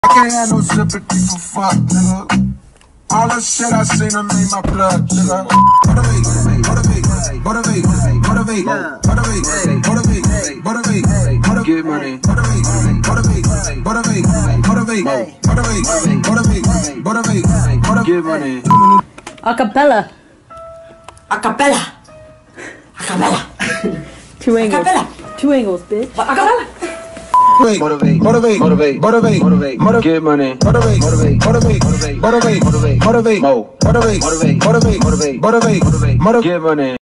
I can't have no sympathy for fuck, nigga. All the shit I seen done made my blood, nigga. Motivate, motivate, motivate, motivate, motivate, motivate, motivate, get money. Motivate, motivate, motivate, motivate, motivate, motivate, motivate, get money. Acapella. Acapella. Acapella. Two angles. Acapella. Two angles, bitch. Acapella. Motivate, motivate, motivate, motivate, motivate, get money. Motivate, motivate, motivate, motivate, motivate, motivate, motivate, motivate, motivate, motivate, motivate, motivate, get money.